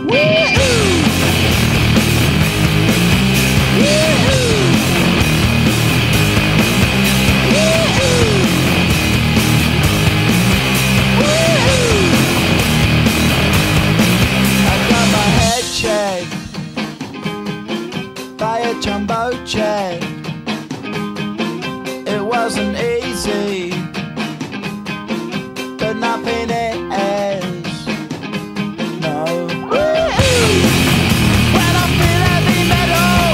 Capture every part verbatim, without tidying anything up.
By a jumbo jet. It wasn't easy, but nothing is. No. When I feel heavy metal,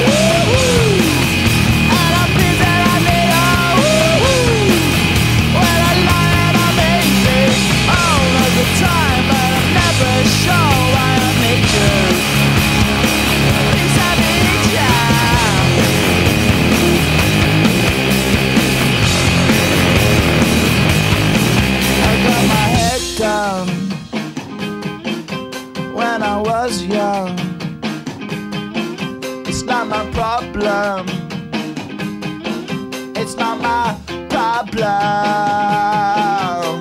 and I feel that I need a when I lie and I'm easy all of the time, but I'm never sure why I need you. When I was young, it's not my problem. It's not my problem.